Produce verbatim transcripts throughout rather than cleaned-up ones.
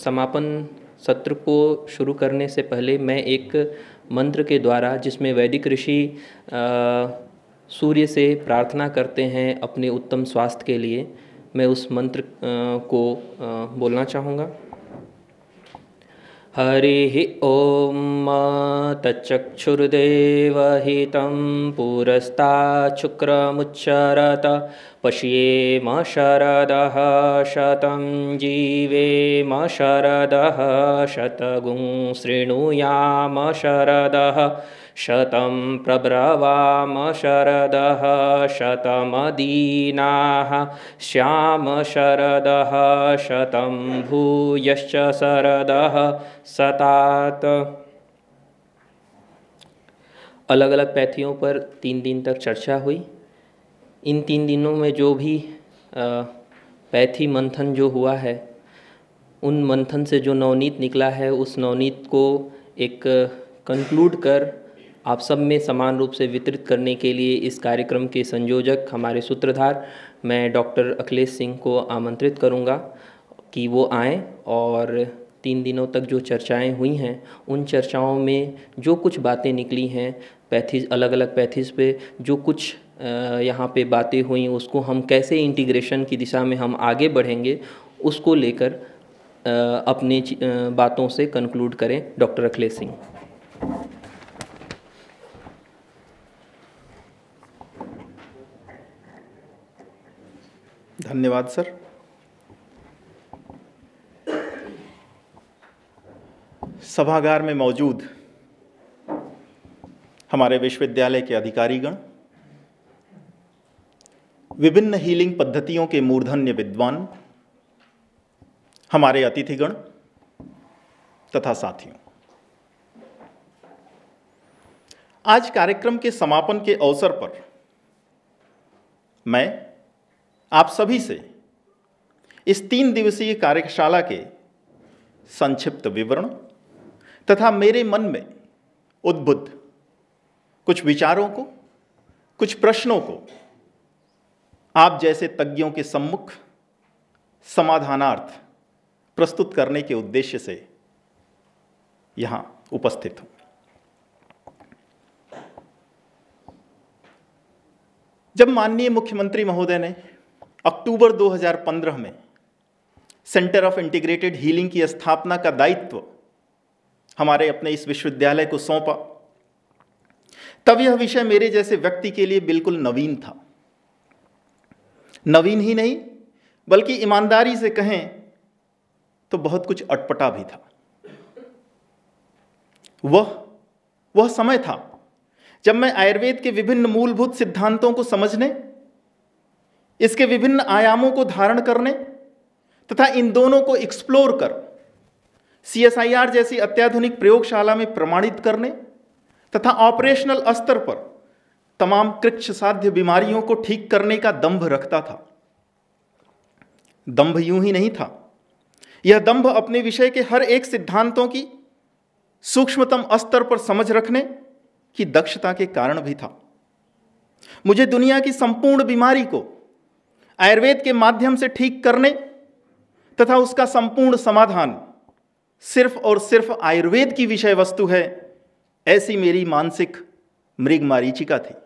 समापन सत्र को शुरू करने से पहले मैं एक मंत्र के द्वारा, जिसमें वैदिक ऋषि सूर्य से प्रार्थना करते हैं अपने उत्तम स्वास्थ्य के लिए, मैं उस मंत्र को बोलना चाहूँगा। हरिः ॐ तच्चक्षुर्देवहितं पुरस्तात् शुक्रमुच्चरत पश्येम शरदः शतं जीवेम शरदः शतगुं शृणुयाम शरदः शतं प्रब्रवाम शरदः शतमदीनाः श्याम शरदः शतं भूयश्च शरदः शतात्। अलग अलग पैथियों पर तीन दिन तक चर्चा हुई। इन तीन दिनों में जो भी पैथी मंथन जो हुआ है, उन मंथन से जो नवनीत निकला है, उस नवनीत को एक कंक्लूड कर आप सब में समान रूप से वितरित करने के लिए इस कार्यक्रम के संयोजक, हमारे सूत्रधार, मैं डॉक्टर अखिलेश सिंह को आमंत्रित करूंगा कि वो आएँ और तीन दिनों तक जो चर्चाएं हुई हैं, उन चर्चाओं में जो कुछ बातें निकली हैं पैथीज, अलग अलग पैथीज पे जो कुछ यहाँ पे बातें हुई, उसको हम कैसे इंटीग्रेशन की दिशा में हम आगे बढ़ेंगे, उसको लेकर अपनी बातों से कंक्लूड करें। डॉक्टर अखिलेश सिंह। धन्यवाद सर। सभागार में मौजूद हमारे विश्वविद्यालय के अधिकारीगण, विभिन्न हीलिंग पद्धतियों के मूर्धन्य विद्वान, हमारे अतिथिगण तथा साथियों, आज कार्यक्रम के समापन के अवसर पर मैं आप सभी से इस तीन दिवसीय कार्यशाला के संक्षिप्त विवरण तथा मेरे मन में उद्बुद्ध कुछ विचारों को, कुछ प्रश्नों को आप जैसे तज्ञों के सम्मुख समाधानार्थ प्रस्तुत करने के उद्देश्य से यहां उपस्थित हूं। जब माननीय मुख्यमंत्री महोदय ने अक्टूबर दो हज़ार पंद्रह में सेंटर ऑफ इंटीग्रेटेड हीलिंग की स्थापना का दायित्व हमारे अपने इस विश्वविद्यालय को सौंपा, तब यह विषय मेरे जैसे व्यक्ति के लिए बिल्कुल नवीन था। नवीन ही नहीं, बल्कि ईमानदारी से कहें तो बहुत कुछ अटपटा भी था। वह वह समय था जब मैं आयुर्वेद के विभिन्न मूलभूत सिद्धांतों को समझने, इसके विभिन्न आयामों को धारण करने तथा इन दोनों को एक्सप्लोर कर सी एस आई आर जैसी अत्याधुनिक प्रयोगशाला में प्रमाणित करने तथा ऑपरेशनल स्तर पर तमाम कृच्छ साध्य बीमारियों को ठीक करने का दंभ रखता था। दंभ यूं ही नहीं था, यह दंभ अपने विषय के हर एक सिद्धांतों की सूक्ष्मतम स्तर पर समझ रखने की दक्षता के कारण भी था। मुझे दुनिया की संपूर्ण बीमारी को आयुर्वेद के माध्यम से ठीक करने तथा उसका संपूर्ण समाधान सिर्फ और सिर्फ आयुर्वेद की विषय वस्तु है, ऐसी मेरी मानसिक मृग मारीचिका थी।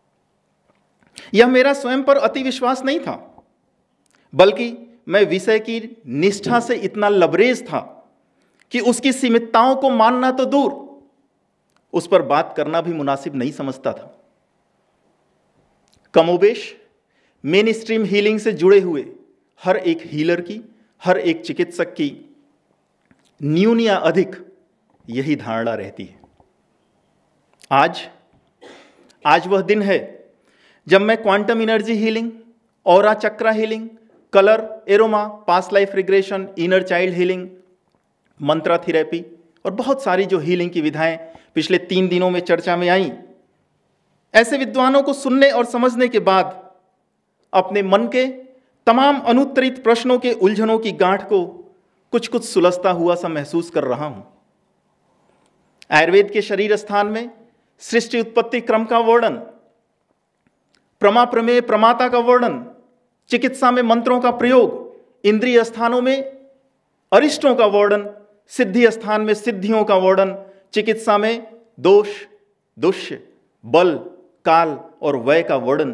यह मेरा स्वयं पर अति विश्वास नहीं था, बल्कि मैं विषय की निष्ठा से इतना लबरेज था कि उसकी सीमितताओं को मानना तो दूर, उस पर बात करना भी मुनासिब नहीं समझता था। कमोबेश मेन स्ट्रीम हीलिंग से जुड़े हुए हर एक हीलर की, हर एक चिकित्सक की न्यून या अधिक यही धारणा रहती है। आज आज वह दिन है जब मैं quantum energy healing, aura chakra healing, colour, aroma, past life regression, inner child healing, mantra therapy और बहुत सारी जो हीलिंग की विधाएं पिछले तीन दिनों में चर्चा में आई, ऐसे विद्वानों को सुनने और समझने के बाद अपने मन के तमाम अनुत्तरित प्रश्नों के उलझनों की गांठ को कुछ कुछ सुलझता हुआ सा महसूस कर रहा हूं। आयुर्वेद के शरीर स्थान में सृष्टि उत्पत्ति क्रम का वर्णन, प्रमा प्रमेय प्रमाता का वर्णन, चिकित्सा में मंत्रों का प्रयोग, इंद्रिय स्थानों में अरिष्टों का वर्णन, सिद्धि स्थान में सिद्धियों का वर्णन, चिकित्सा में दोष, दुष्य, बल, काल और वय का वर्णन।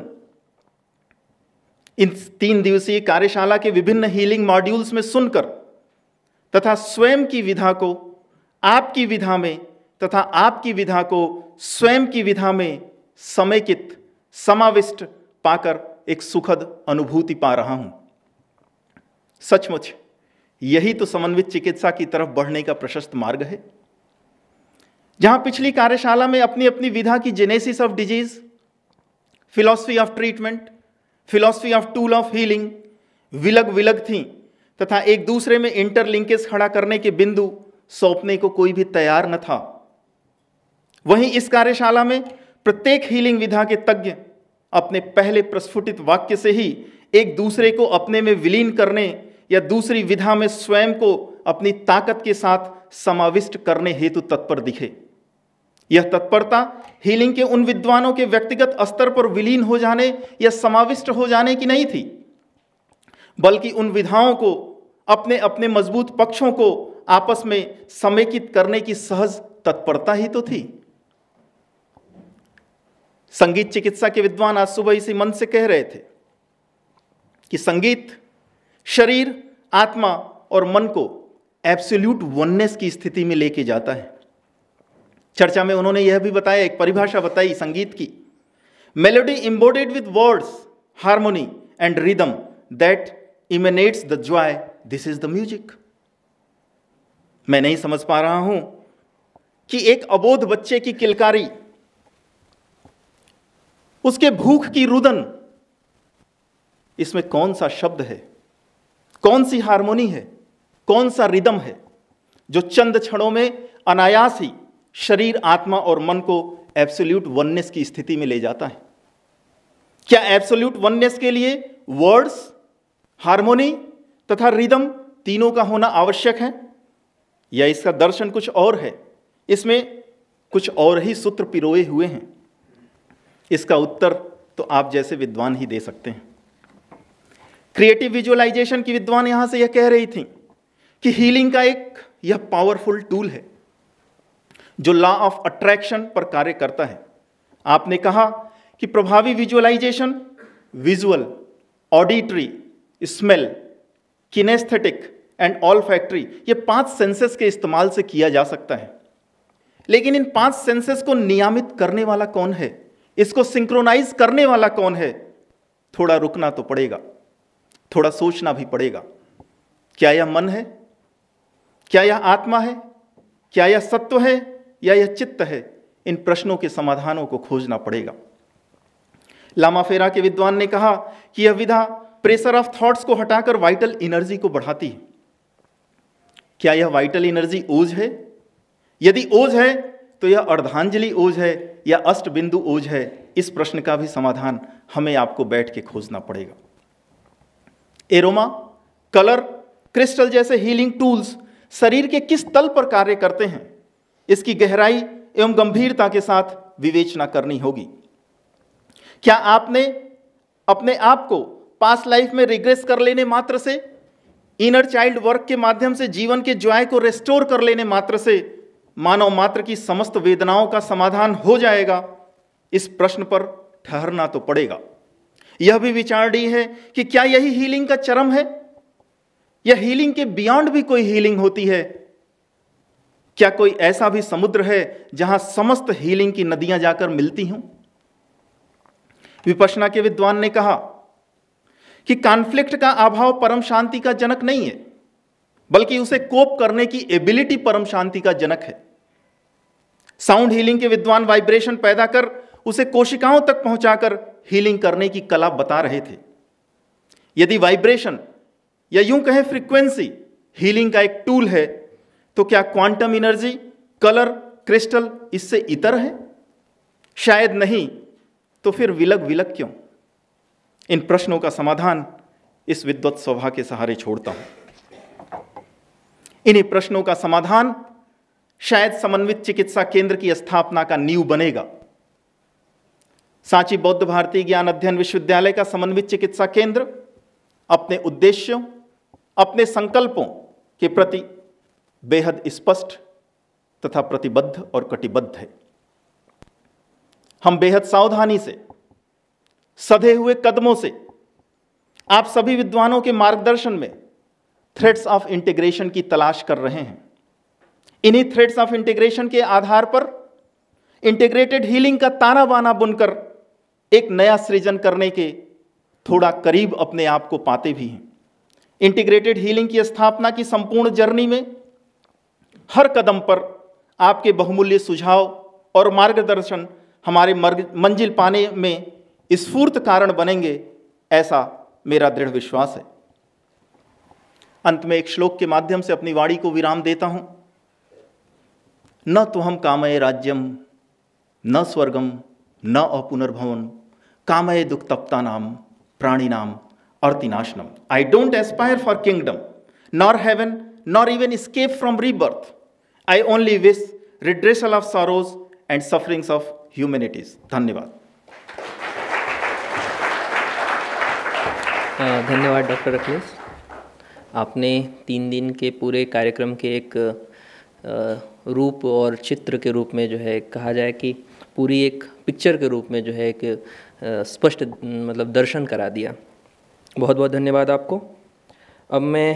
इन तीन दिवसीय कार्यशाला के विभिन्न हीलिंग मॉड्यूल्स में सुनकर तथा स्वयं की विधा को आपकी विधा में तथा आपकी विधा को स्वयं की विधा में समेकित, समाविष्ट पाकर एक सुखद अनुभूति पा रहा हूं। सचमुच यही तो समन्वित चिकित्सा की तरफ बढ़ने का प्रशस्त मार्ग है। जहां पिछली कार्यशाला में अपनी अपनी विधा की genesis of disease, philosophy of treatment, philosophy of tool of healing विलग विलग थी तथा एक दूसरे में इंटरलिंकेज खड़ा करने के बिंदु सौंपने को कोई भी तैयार न था, वहीं इस कार्यशाला में प्रत्येक हीलिंग विधा के तज्ञ अपने पहले प्रस्फुटित वाक्य से ही एक दूसरे को अपने में विलीन करने या दूसरी विधा में स्वयं को अपनी ताकत के साथ समाविष्ट करने हेतु तत्पर दिखे। यह तत्परता हीलिंग के उन विद्वानों के व्यक्तिगत स्तर पर विलीन हो जाने या समाविष्ट हो जाने की नहीं थी, बल्कि उन विधाओं को अपने अपने मजबूत पक्षों को आपस में समेकित करने की सहज तत्परता ही तो थी। संगीत चिकित्सा के विद्वान आज सुबह इसी मन से कह रहे थे कि संगीत शरीर, आत्मा और मन को एब्सोल्यूट वननेस की स्थिति में लेके जाता है। चर्चा में उन्होंने यह भी बताया, एक परिभाषा बताई संगीत की, melody embodied with words, harmony and rhythm that emanates the joy, this is the music. मैं नहीं समझ पा रहा हूं कि एक अबोध बच्चे की किलकारी, उसके भूख की रुदन, इसमें कौन सा शब्द है, कौन सी हार्मोनी है, कौन सा रिदम है जो चंद क्षणों में अनायास ही शरीर, आत्मा और मन को एब्सोल्यूट वननेस की स्थिति में ले जाता है। क्या एब्सोल्यूट वननेस के लिए वर्ड्स, हार्मोनी तथा रिदम तीनों का होना आवश्यक है, या इसका दर्शन कुछ और है, इसमें कुछ और ही सूत्र पिरोए हुए हैं? इसका उत्तर तो आप जैसे विद्वान ही दे सकते हैं। क्रिएटिव विजुअलाइजेशन की विद्वान यहां से यह कह रही थी कि हीलिंग का एक यह पावरफुल टूल है जो लॉ ऑफ अट्रैक्शन पर कार्य करता है। आपने कहा कि प्रभावी visualisation visual, auditory, smell, kinaesthetic and olfactory, ये पांच सेंसेस के इस्तेमाल से किया जा सकता है। लेकिन इन पांच सेंसेस को नियमित करने वाला कौन है, इसको सिंक्रोनाइज करने वाला कौन है? थोड़ा रुकना तो पड़ेगा, थोड़ा सोचना भी पड़ेगा। क्या यह मन है, क्या यह आत्मा है, क्या यह सत्व है या यह चित्त है? इन प्रश्नों के समाधानों को खोजना पड़ेगा। लामा फेरा के विद्वान ने कहा कि यह विधा प्रेशर ऑफ थॉट्स को हटाकर वाइटल एनर्जी को बढ़ाती है। क्या यह वाइटल एनर्जी ओज है? यदि ओज है तो यह अर्धांजलि ओज है या अष्टबिंदु ओज है? इस प्रश्न का भी समाधान हमें आपको बैठ के खोजना पड़ेगा। एरोमा, कलर, क्रिस्टल जैसे हीलिंग टूल्स शरीर के किस तल पर कार्य करते हैं, इसकी गहराई एवं गंभीरता के साथ विवेचना करनी होगी। क्या आपने अपने आप को पास्ट लाइफ में रिग्रेस कर लेने मात्र से, इनर चाइल्ड वर्क के माध्यम से जीवन के जॉय को रेस्टोर कर लेने मात्र से मानव मात्र की समस्त वेदनाओं का समाधान हो जाएगा? इस प्रश्न पर ठहरना तो पड़ेगा। यह भी विचारणीय है कि क्या यही हीलिंग का चरम है, या हीलिंग के बियॉन्ड भी कोई हीलिंग होती है? क्या कोई ऐसा भी समुद्र है जहां समस्त हीलिंग की नदियां जाकर मिलती हों? विपश्यना के विद्वान ने कहा कि कॉन्फ्लिक्ट का अभाव परम शांति का जनक नहीं है, बल्कि उसे कोप करने की एबिलिटी परम शांति का जनक है। साउंड हीलिंग के विद्वान वाइब्रेशन पैदा कर उसे कोशिकाओं तक पहुंचाकर हीलिंग करने की कला बता रहे थे। यदि वाइब्रेशन या यूं कहें फ्रीक्वेंसी हीलिंग का एक टूल है, तो क्या क्वांटम एनर्जी, कलर, क्रिस्टल इससे इतर है? शायद नहीं। तो फिर विलग विलग क्यों? इन प्रश्नों का समाधान इस विद्वत सभा के सहारे छोड़ता हूं। इन्हीं प्रश्नों का समाधान शायद समन्वित चिकित्सा केंद्र की स्थापना का नींव बनेगा। सांची बौद्ध भारतीय ज्ञान अध्ययन विश्वविद्यालय का समन्वित चिकित्सा केंद्र अपने उद्देश्यों, अपने संकल्पों के प्रति बेहद स्पष्ट तथा प्रतिबद्ध और कटिबद्ध है। हम बेहद सावधानी से, सधे हुए कदमों से आप सभी विद्वानों के मार्गदर्शन में थ्रेड्स ऑफ इंटीग्रेशन की तलाश कर रहे हैं। इन्हीं थ्रेड्स ऑफ इंटीग्रेशन के आधार पर इंटीग्रेटेड हीलिंग का ताना बाना बुनकर एक नया सृजन करने के थोड़ा करीब अपने आप को पाते भी हैं। इंटीग्रेटेड हीलिंग की स्थापना की संपूर्ण जर्नी में हर कदम पर आपके बहुमूल्य सुझाव और मार्गदर्शन हमारे मंजिल पाने में स्फूर्त कारण बनेंगे, ऐसा मेरा दृढ़ विश्वास है। अंत में एक श्लोक के माध्यम से अपनी वाणी को विराम देता हूं। न तो हम कामये राज्यम न स्वर्गम न अपुनर्भवन कामये दुख तप्ता नाम प्राणी नाम अर्तिनाशनम। I don't aspire for kingdom nor heaven nor even escape from rebirth. I only wish redressal of sorrows and sufferings of humanities. धन्यवाद। धन्यवाद डॉक्टर अखिलेश। आपने तीन दिन के पूरे कार्यक्रम के एक रूप और चित्र के रूप में, जो है कहा जाए कि पूरी एक पिक्चर के रूप में, जो है एक स्पष्ट मतलब दर्शन करा दिया। बहुत बहुत धन्यवाद आपको। अब मैं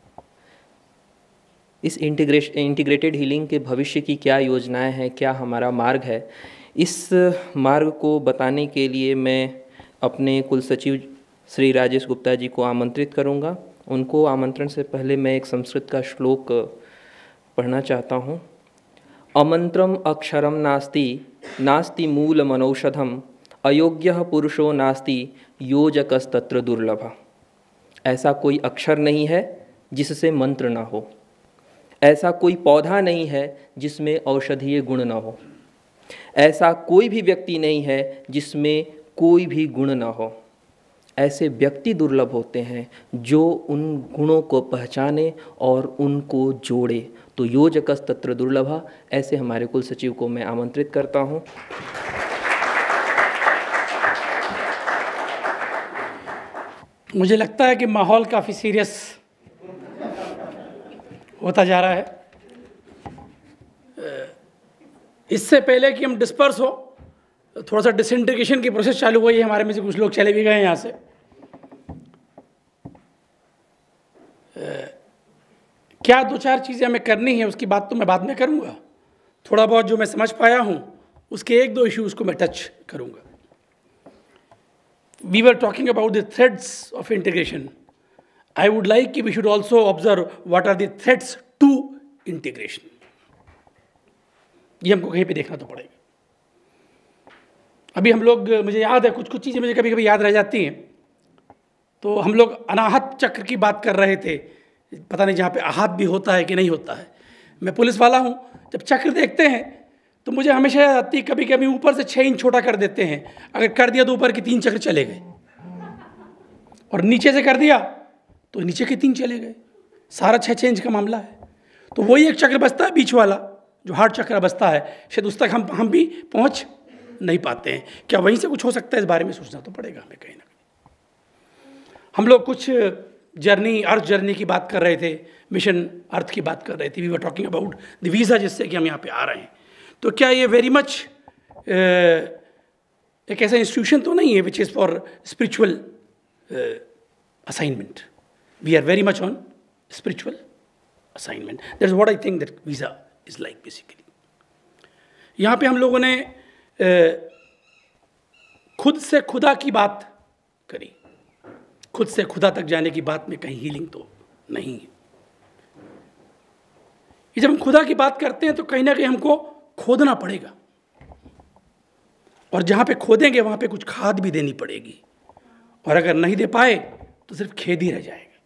इस इंटीग्रेश इंटीग्रेटेड हीलिंग के भविष्य की क्या योजनाएं हैं, क्या हमारा मार्ग है, इस मार्ग को बताने के लिए मैं अपने कुल सचिव श्री राजेश गुप्ता जी को आमंत्रित करूंगा। उनको आमंत्रण से पहले मैं एक संस्कृत का श्लोक पढ़ना चाहता हूं। अमंत्रम अक्षरम नास्ति नास्ति मूल मनौषधम अयोग्यः पुरुषो नास्ति योजकस्तत्र दुर्लभ। ऐसा कोई अक्षर नहीं है जिससे मंत्र ना हो, ऐसा कोई पौधा नहीं है जिसमें औषधीय गुण ना हो, ऐसा कोई भी व्यक्ति नहीं है जिसमें कोई भी गुण ना हो। ऐसे व्यक्ति दुर्लभ होते हैं जो उन गुणों को पहचाने और उनको जोड़े। तो योजकस्तत्र दुर्लभ, ऐसे हमारे कुल सचिव को मैं आमंत्रित करता हूँ। मुझे लगता है कि माहौल काफ़ी सीरियस होता जा रहा है। इससे पहले कि हम डिस्पर्स हो, थोड़ा सा डिसइंटीग्रेशन की प्रोसेस चालू हुई है। हमारे में से कुछ लोग चले भी गए हैं यहाँ से। क्या दो चार चीज़ें हमें करनी है, उसकी बात तो मैं बाद में करूँगा। थोड़ा बहुत जो मैं समझ पाया हूँ उसके एक दो इश्यूज़ को मैं टच करूँगा। We were talking about the threads of integration. I would like we should also observe what are the threads to integration. ये हमको कहीं पे देखना तो पड़ेगा। अभी हम लोग, मुझे याद है कुछ कुछ चीज़ें मुझे कभी कभी याद रह जाती हैं। तो हम लोग अनाहत चक्र की बात कर रहे थे, पता नहीं जहाँ पे आहत भी होता है कि नहीं होता है। मैं पुलिस वाला हूँ, जब चक्र देखते हैं तो मुझे हमेशा याद आती है, कभी कभी ऊपर से छः इंच छोटा कर देते हैं। अगर कर दिया तो ऊपर के तीन चक्र चले गए, और नीचे से कर दिया तो नीचे के तीन चले गए। सारा छः छः इंच का मामला है। तो वही एक चक्र बचता है बीच वाला, जो हार्ड चक्र बचता है, शायद उस तक हम हम भी पहुँच नहीं पाते हैं। क्या वहीं से कुछ हो सकता है? इस बारे में सोचना तो पड़ेगा हमें कहीं ना कहीं। हम लोग कुछ जर्नी, अर्थ जर्नी की बात कर रहे थे, मिशन अर्थ की बात कर रहे थे। We were talking about the visa, जिससे कि हम यहाँ पे आ रहे हैं। तो क्या ये वेरी मच एक ऐसा इंस्टीट्यूशन तो नहीं है which is for spiritual assignment? We are very much on spiritual assignment. That is what I think that visa is like basically. यहाँ पे हम लोगों ने uh, खुद से खुदा की बात करी। खुद से खुदा तक जाने की बात में कहीं हीलिंग तो नहीं है। ये जब हम खुदा की बात करते हैं तो कहीं ना कहीं हमको खोदना पड़ेगा, और जहाँ पे खोदेंगे वहाँ पे कुछ खाद भी देनी पड़ेगी, और अगर नहीं दे पाए तो सिर्फ खेद ही रह जाएगा।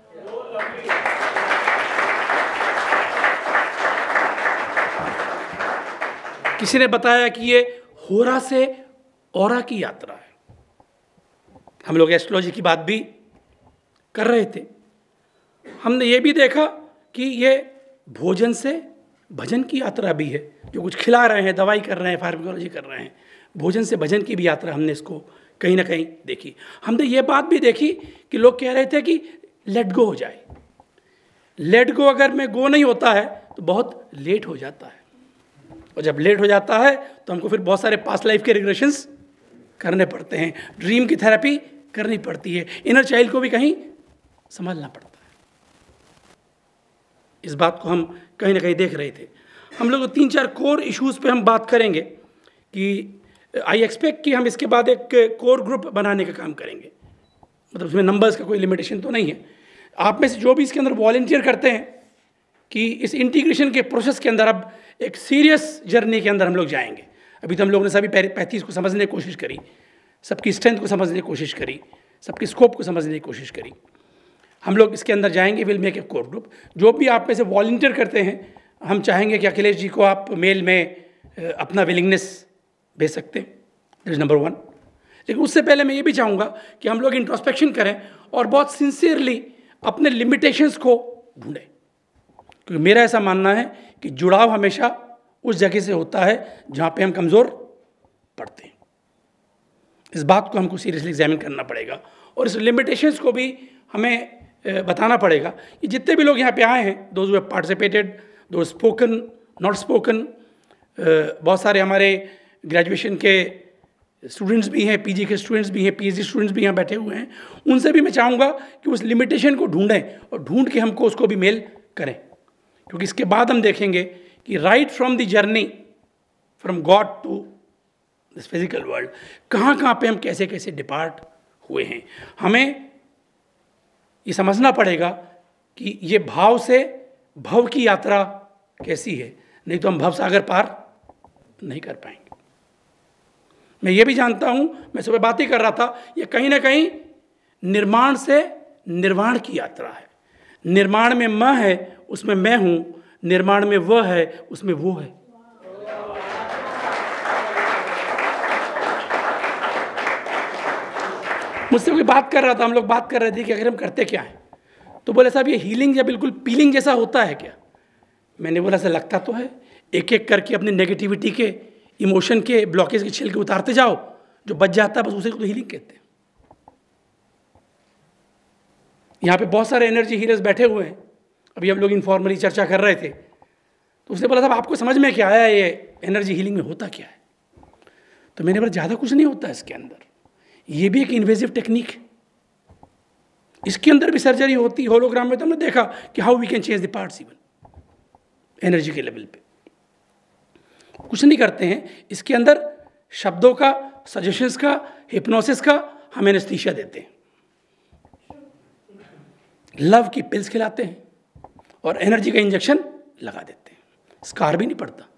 किसी ने बताया कि ये होरा से औरा की यात्रा है। हम लोग एस्ट्रोलॉजी की बात भी कर रहे थे। हमने ये भी देखा कि ये भोजन से भजन की यात्रा भी है। जो कुछ खिला रहे हैं, दवाई कर रहे हैं, फार्माकोलॉजी कर रहे हैं, भोजन से भजन की भी यात्रा हमने इसको कहीं ना कहीं देखी। हमने ये बात भी देखी कि लोग कह रहे थे कि लेट गो हो जाए, लेट गो अगर में गो नहीं होता है तो बहुत लेट हो जाता है, और जब लेट हो जाता है तो हमको फिर बहुत सारे पास्ट लाइफ के रिग्रेशंस करने पड़ते हैं, ड्रीम की थेरेपी करनी पड़ती है, इनर चाइल्ड को भी कहीं संभालना पड़ता है। इस बात को हम कहीं ना कहीं देख रहे थे। हम लोग तीन चार कोर इश्यूज़ पे हम बात करेंगे कि आई एक्सपेक्ट कि हम इसके बाद एक कोर ग्रुप बनाने का काम करेंगे, मतलब उसमें नंबर्स का कोई लिमिटेशन तो नहीं है। आप में से जो भी इसके अंदर वॉलंटियर करते हैं कि इस इंटीग्रेशन के प्रोसेस के अंदर अब एक सीरियस जर्नी के अंदर हम लोग जाएंगे। अभी तो हम लोगों ने सभी पैंतीस को समझने की कोशिश करी, सबकी स्ट्रेंथ को समझने की कोशिश करी, सबकी स्कोप को समझने की कोशिश करी। हम लोग इसके अंदर जाएंगे, will make a core group. जो भी आप में से वॉलंटियर करते हैं, हम चाहेंगे कि अखिलेश जी को आप मेल में अपना विलिंगनेस भेज सकते हैं, दैट इज नंबर वन। लेकिन उससे पहले मैं ये भी चाहूँगा कि हम लोग इंट्रोस्पेक्शन करें और बहुत सिंसियरली अपने लिमिटेशंस को ढूंढें, क्योंकि मेरा ऐसा मानना है कि जुड़ाव हमेशा उस जगह से होता है जहाँ पे हम कमज़ोर पड़ते हैं। इस बात को हमको सीरियसली एग्जामिन करना पड़ेगा और इस लिमिटेशंस को भी हमें बताना पड़ेगा कि जितने भी लोग यहाँ पे आए हैं, दोज हु हैव पार्टिसिपेटेड, दो स्पोकन, नॉट स्पोकन, बहुत सारे हमारे ग्रेजुएशन के स्टूडेंट्स भी हैं, पीजी के स्टूडेंट्स भी हैं, पीएचडी स्टूडेंट्स भी यहाँ बैठे हुए हैं, उनसे भी मैं चाहूँगा कि उस लिमिटेशन को ढूंढें और ढूंढ के हमको उसको भी मेल करें, क्योंकि इसके बाद हम देखेंगे कि right from the journey from God to this physical world कहाँ कहाँ पे हम कैसे कैसे डिपार्ट हुए हैं। हमें ये समझना पड़ेगा कि ये भाव से भव की यात्रा कैसी है, नहीं तो हम भव सागर पार नहीं कर पाएंगे। मैं ये भी जानता हूँ, मैं सुबह बात ही कर रहा था, ये कहीं ना कहीं निर्माण से निर्वाण की यात्रा है। निर्माण में मैं है, उसमें मैं हूँ, निर्माण में वह है, उसमें वो है। मुझसे कोई बात कर रहा था, हम लोग बात कर रहे थे कि अगर हम करते क्या है, तो बोले साहब ये हीलिंग या बिल्कुल पीलिंग जैसा होता है क्या? मैंने बोला ऐसा लगता तो है, एक एक करके अपनी नेगेटिविटी के, इमोशन के, ब्लॉकेज के छिलके उतारते जाओ, जो बच जाता है बस उसे को तो हीलिंग कहते हैं। यहाँ पे बहुत सारे एनर्जी हीलर्स बैठे हुए हैं, अभी हम लोग इनफॉर्मली चर्चा कर रहे थे, तो उसने बोला साहब आपको समझ में क्या आया ये एनर्जी हीलिंग में होता क्या है? तो मैंने बोला ज़्यादा कुछ नहीं होता है इसके अंदर, ये भी एक इन्वेजिव टेक्निक है, इसके अंदर भी सर्जरी होती। होलोग्राम में तो हमने देखा कि how we can change the parts even energy के लेवल पे। कुछ नहीं करते हैं, इसके अंदर शब्दों का, सजेशंस का, हिप्नोसिस का हम एनेस्थीसिया देते हैं, लव की पिल्स खिलाते हैं और एनर्जी का इंजेक्शन लगा देते हैं, स्कार भी नहीं पड़ता।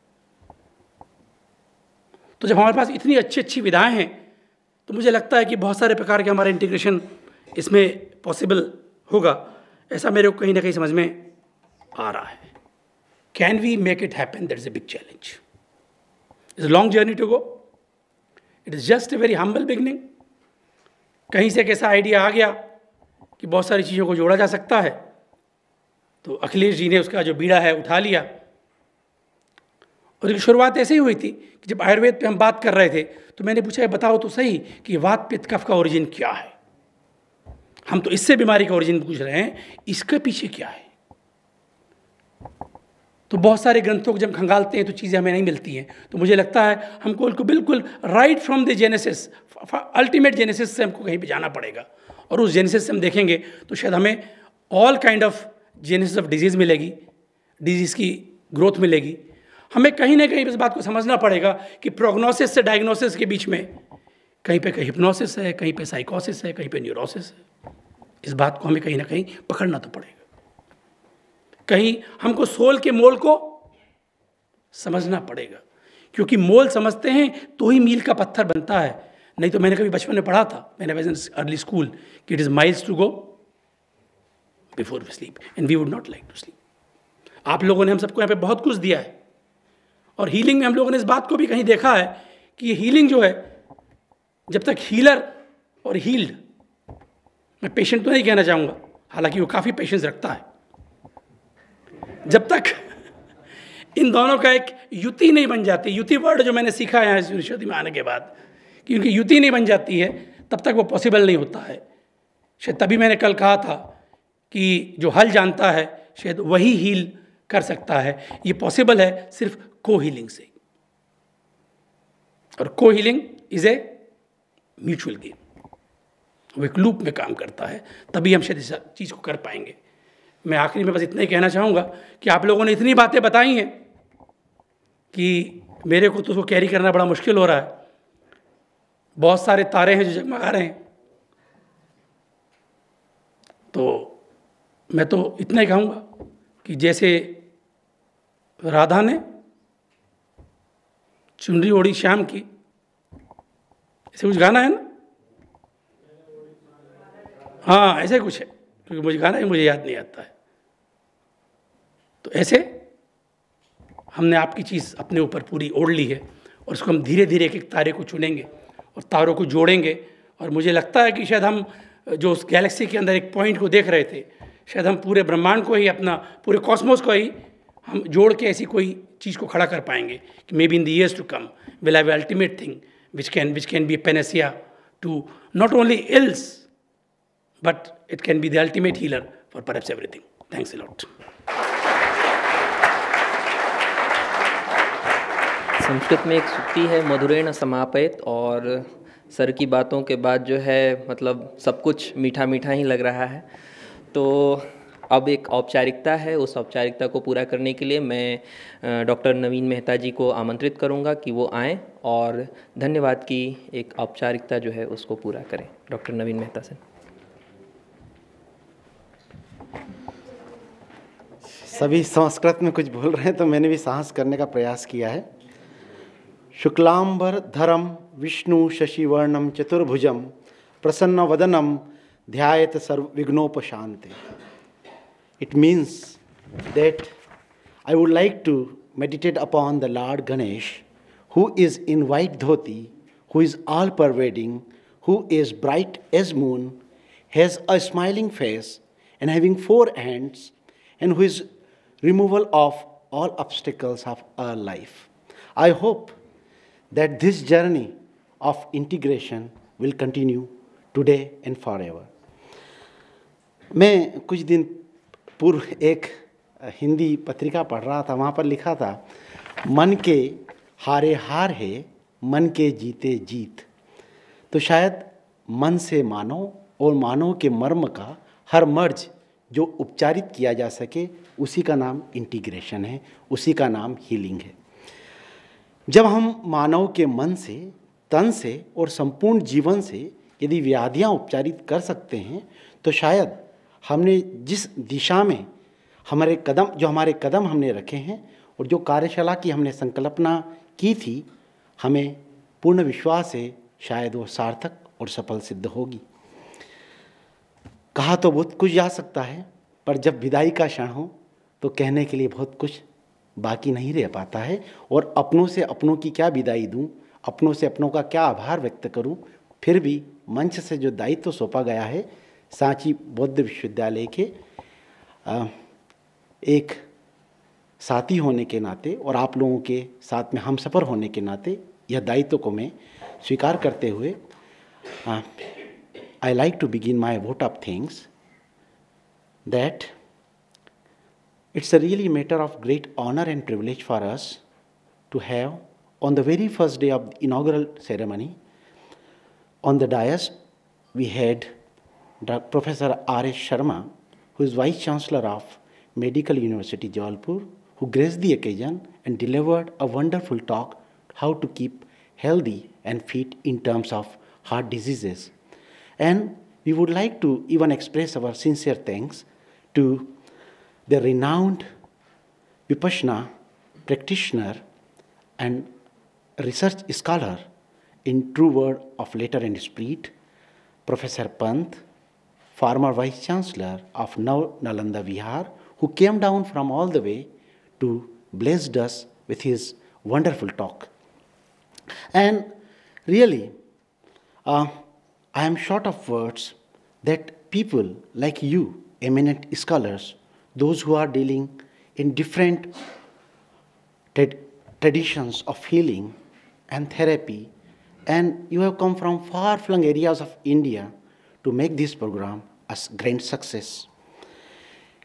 तो जब हमारे पास इतनी अच्छी अच्छी विधाएं हैं, तो मुझे लगता है कि बहुत सारे प्रकार के हमारा इंटीग्रेशन इसमें पॉसिबल होगा, ऐसा मेरे को कहीं ना कहीं समझ में आ रहा है। Can we make it happen? That is a big challenge, it's a long journey to go, it is just a very humble beginning. कहीं से कैसा आइडिया आ गया कि बहुत सारी चीज़ों को जोड़ा जा सकता है, तो अखिलेश जी ने उसका जो बीड़ा है उठा लिया। और एक शुरुआत ऐसे ही हुई थी कि जब आयुर्वेद पे हम बात कर रहे थे, तो मैंने पूछा बताओ तो सही कि वात पित्त कफ का ओरिजिन क्या है। हम तो इससे बीमारी का ओरिजिन पूछ रहे हैं, इसके पीछे क्या है। तो बहुत सारे ग्रंथों को जब खंगालते हैं तो चीज़ें हमें नहीं मिलती हैं। तो मुझे लगता है हमको उनको बिल्कुल right from the genesis, ultimate genesis से हमको कहीं पे जाना पड़ेगा, और उस जेनेसिस से हम देखेंगे तो शायद हमें all kind of genesis of disease मिलेगी, डिजीज़ की ग्रोथ मिलेगी। हमें कहीं ना कहीं इस बात को समझना पड़ेगा कि प्रोग्नोसिस से डायग्नोसिस के बीच में कहीं पे कहीं हिप्नोसिस है, कहीं पे साइकोसिस है, कहीं पे न्यूरोसिस है। इस बात को हमें कहीं ना कहीं पकड़ना तो पड़ेगा। कहीं हमको सोल के मोल को समझना पड़ेगा, क्योंकि मोल समझते हैं तो ही मील का पत्थर बनता है। नहीं तो मैंने कभी बचपन में पढ़ा था, मैंने वैसे अर्ली स्कूल, कि it is miles to go before we sleep and we would not like to sleep. आप लोगों ने हम सबको यहाँ पे बहुत कुछ दिया है, और हीलिंग में हम लोगों ने इस बात को भी कहीं देखा है कि ये हीलिंग जो है, जब तक हीलर और हील्ड, मैं पेशेंट तो नहीं कहना चाहूँगा, हालांकि वो काफ़ी पेशेंस रखता है, जब तक इन दोनों का एक युति नहीं बन जाती, युति वर्ड जो मैंने सीखा है इस यूनिवर्सिटी में आने के बाद, कि उनकी युति नहीं बन जाती है, तब तक वो पॉसिबल नहीं होता है। शायद तभी मैंने कल कहा था कि जो हल जानता है शायद वही हील कर सकता है। ये पॉसिबल है सिर्फ को हीलिंग से, और को healing is a mutual game, वो एक लूप में काम करता है, तभी हम शायद इस चीज़ को कर पाएंगे। मैं आखिरी में बस इतना ही कहना चाहूँगा कि आप लोगों ने इतनी बातें बताई हैं कि मेरे को तो उसको कैरी करना बड़ा मुश्किल हो रहा है। बहुत सारे तारे हैं जो जगमगा रहे हैं, तो मैं तो इतना ही कहूँगा कि जैसे राधा ने चुनरी ओढ़ी श्याम की, ऐसे कुछ गाना है ना, हाँ ऐसे कुछ है, क्योंकि मुझे गाना ही मुझे याद नहीं आता है। तो ऐसे हमने आपकी चीज़ अपने ऊपर पूरी ओढ़ ली है, और उसको हम धीरे धीरे एक एक तारे को चुनेंगे और तारों को जोड़ेंगे। और मुझे लगता है कि शायद हम जो उस गैलेक्सी के अंदर एक पॉइंट को देख रहे थे, शायद हम पूरे ब्रह्मांड को ही, अपना पूरे कॉस्मोस को ही हम जोड़ के ऐसी कोई चीज़ को खड़ा कर पाएंगे कि maybe in the years to come will have ultimate thing which can which can be panacea to not only ills, but it can be the ultimate healer for perhaps everything. Thanks a lot. संस्कृत में एक सूक्ति है, मधुरेण समापयत, और sir की बातों के बाद जो है मतलब सब कुछ मीठा मीठा ही लग रहा है। तो अब एक औपचारिकता है, उस औपचारिकता को पूरा करने के लिए मैं डॉक्टर नवीन मेहता जी को आमंत्रित करूंगा कि वो आएँ और धन्यवाद की एक औपचारिकता जो है उसको पूरा करें। डॉक्टर नवीन मेहता से। सभी संस्कृत में कुछ बोल रहे हैं तो मैंने भी साहस करने का प्रयास किया है। शुक्लांबर धरम विष्णु शशिवर्णम चतुर्भुजम प्रसन्न वदनम ध्यायत सर्व विघ्नोपशांते। It means that I would like to meditate upon the Lord Ganesh, who is in white dhoti, who is all pervading, who is bright as moon, has a smiling face and having four hands, and who is removal of all obstacles of our life. I hope that this journey of integration will continue today and forever. मैं कुछ दिन पूर्व एक हिंदी पत्रिका पढ़ रहा था, वहाँ पर लिखा था, मन के हारे हार है, मन के जीते जीत। तो शायद मन से मानव और मानव के मर्म का हर मर्ज जो उपचारित किया जा सके, उसी का नाम इंटीग्रेशन है, उसी का नाम हीलिंग है। जब हम मानव के मन से, तन से और संपूर्ण जीवन से यदि व्याधियां उपचारित कर सकते हैं, तो शायद हमने जिस दिशा में हमारे कदम जो हमारे कदम हमने रखे हैं और जो कार्यशाला की हमने संकल्पना की थी, हमें पूर्ण विश्वास है शायद वो सार्थक और सफल सिद्ध होगी। कहा तो बहुत कुछ जा सकता है, पर जब विदाई का क्षण हो तो कहने के लिए बहुत कुछ बाकी नहीं रह पाता है। और अपनों से अपनों की क्या विदाई दूं, अपनों से अपनों का क्या आभार व्यक्त करूं। फिर भी मंच से जो दायित्व तो सौंपा गया है, सांची बौद्ध विश्वविद्यालय के एक साथी होने के नाते और आप लोगों के साथ में हमसफ़र होने के नाते, यह दायित्व को मैं स्वीकार करते हुए I like to begin my vote of thanks that it's a really matter of great honor and privilege for us to have on the very first day of the inaugural ceremony on the dais we had Professor R S Sharma, who is Vice Chancellor of Medical University Jabalpur, who graced the occasion and delivered a wonderful talk how to keep healthy and fit in terms of heart diseases. And we would like to even express our sincere thanks to the renowned Vipassana practitioner and research scholar in true word of letter and spirit, Professor Pant, former Vice Chancellor of now Nalanda Vihar, who came down from all the way to bless us with his wonderful talk. And really, uh, I am short of words that people like you, eminent scholars, those who are dealing in different tra- traditions of healing and therapy, and you have come from far-flung areas of India to make this program a grand success.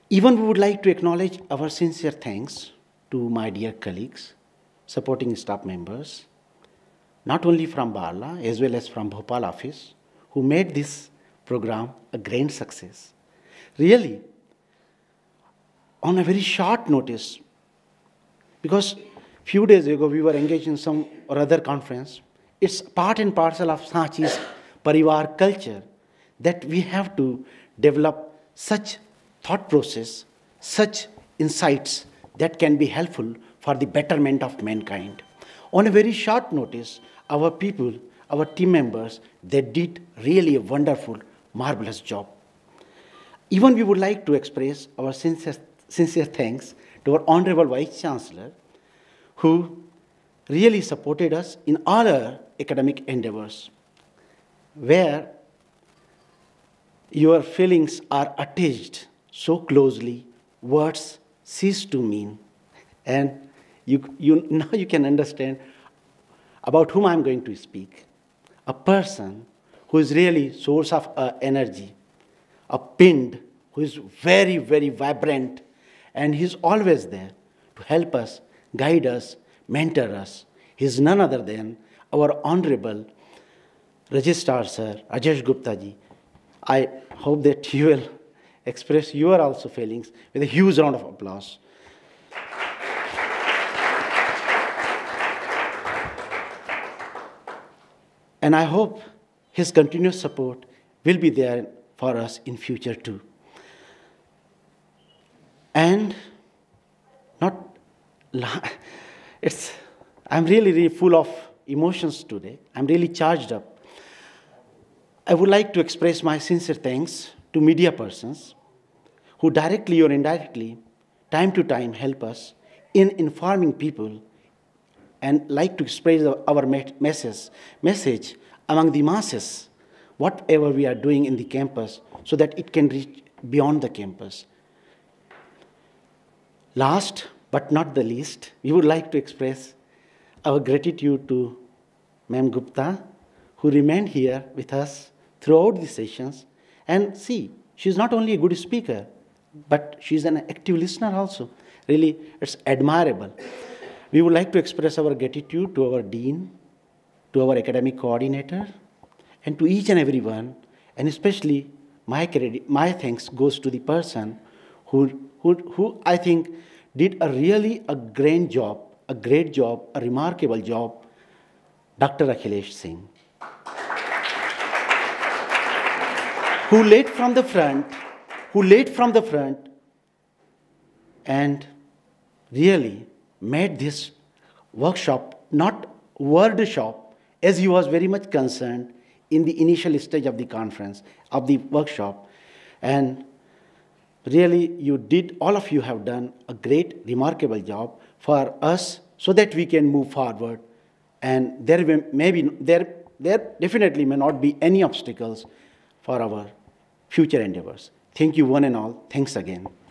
Even we would like to acknowledge our sincere thanks to my dear colleagues, supporting staff members, not only from Barla as well as from Bhopal office, who made this program a grand success. Really, on a very short notice, because few days ago we were engaged in some or other conference, it's part and parcel of Sanchi's Parivar culture that we have to develop such thought process, such insights that can be helpful for the betterment of mankind. On a very short notice, our people, our team members, they did really a wonderful, marvelous job. Even we would like to express our sincere, sincere thanks to our Honorable Vice Chancellor, who really supported us in all our academic endeavors, where your feelings are attached so closely, words cease to mean. And you, you, now you can understand about whom I'm going to speak. A person who is really source of uh, energy, a pind who is very, very vibrant, and he's always there to help us, guide us, mentor us. He's none other than our Honorable Registrar Sir, Rajesh Gupta ji. I hope that you will express your also feelings with a huge round of applause. And I hope his continuous support will be there for us in future too. And not, it's, I'm really, really full of emotions today. I'm really charged up. I would like to express my sincere thanks to media persons who directly or indirectly, time to time, help us in informing people and like to express our message, message among the masses, whatever we are doing in the campus, so that it can reach beyond the campus. Last but not the least, we would like to express our gratitude to Ma'am Gupta, who remained here with us throughout the sessions. And see, she's not only a good speaker, but she's an active listener also. Really, it's admirable. We would like to express our gratitude to our dean, to our academic coordinator, and to each and every one, and especially my credit, my thanks goes to the person who, who, who I think did a really a grand job, a great job, a remarkable job, Doctor Akhilesh Singh, who led from the front, who led from the front and really made this workshop not word shop, as he was very much concerned in the initial stage of the conference, of the workshop. And really, you did, all of you have done a great, remarkable job for us so that we can move forward. And there may be, there, there definitely may not be any obstacles for our future endeavors. Thank you one and all. Thanks again.